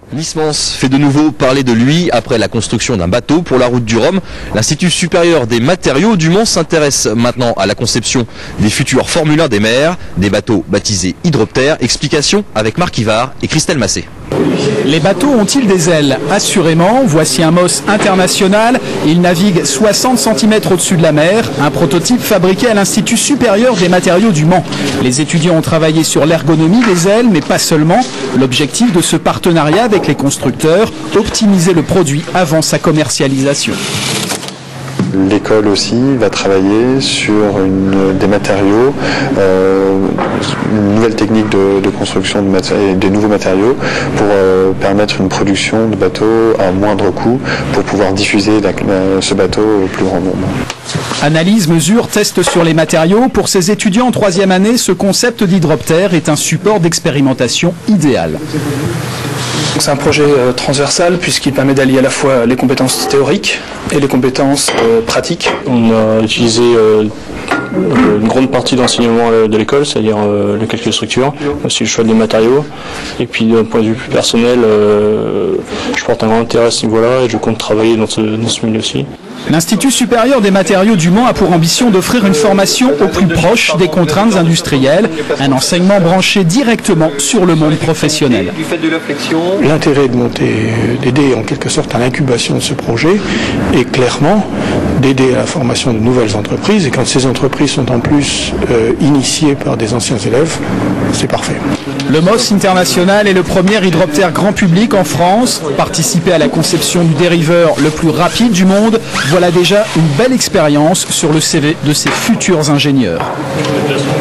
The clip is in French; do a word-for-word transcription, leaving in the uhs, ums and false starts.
Nice-Mans fait de nouveau parler de lui après la construction d'un bateau pour la route du Rhum. L'Institut supérieur des matériaux du Mans s'intéresse maintenant à la conception des futurs Formule un des mers, des bateaux baptisés Hydroptère. Explication avec Marc Ivard et Christelle Massé. Les bateaux ont-ils des ailes? Assurément, voici un Moss international. Il navigue soixante centimètres au-dessus de la mer, un prototype fabriqué à l'Institut supérieur des matériaux du Mans. Les étudiants ont travaillé sur l'ergonomie des ailes, mais pas seulement. L'objectif de ce partenariat avec les constructeurs, optimiser le produit avant sa commercialisation. L'école aussi va travailler sur une, des matériaux, euh, une nouvelle technique de, de construction de maté- des nouveaux matériaux pour euh, permettre une production de bateaux à moindre coût pour pouvoir diffuser la, la, ce bateau au plus grand nombre. Analyse, mesure, test sur les matériaux. Pour ces étudiants en troisième année, ce concept d'hydroptère est un support d'expérimentation idéal. C'est un projet euh, transversal puisqu'il permet d'allier à la fois les compétences théoriques et les compétences euh, pratiques. On a utilisé euh, une grande partie de l'enseignement de l'école, c'est-à-dire euh, le calcul de structure, aussi le choix des matériaux. Et puis d'un point de vue plus personnel, euh, je porte un grand intérêt à ce niveau-là et je compte travailler dans ce, dans ce milieu aussi. L'Institut supérieur des matériaux du Mans a pour ambition d'offrir une formation au plus proche des contraintes industrielles, un enseignement branché directement sur le monde professionnel. L'intérêt de monter, d'aider en quelque sorte à l'incubation de ce projet est clairement d'aider à la formation de nouvelles entreprises, et quand ces entreprises sont en plus euh, initiées par des anciens élèves, c'est parfait. Le Moss International est le premier hydroptère grand public en France. Participer à la conception du dériveur le plus rapide du monde, voilà déjà une belle expérience sur le C V de ces futurs ingénieurs.